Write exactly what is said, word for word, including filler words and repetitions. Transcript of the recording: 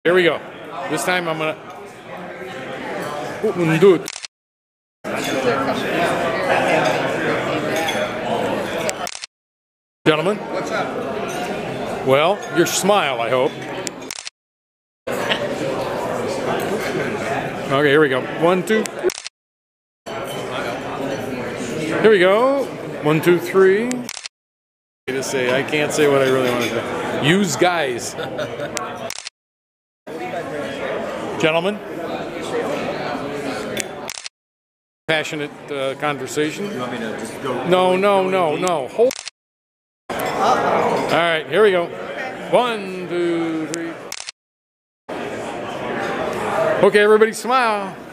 Here we go. This time I'm gonna do it. Gentlemen. What's up? Well, your smile, I hope. Okay, here we go. One, two. Here we go. One, two, three. To say, I can't say what I really want to say. Use guys. Gentlemen. Passionate uh, conversation. You want me to just go? No, no, no, no. Hold. All right, here we go. One, two, three. Okay, everybody smile.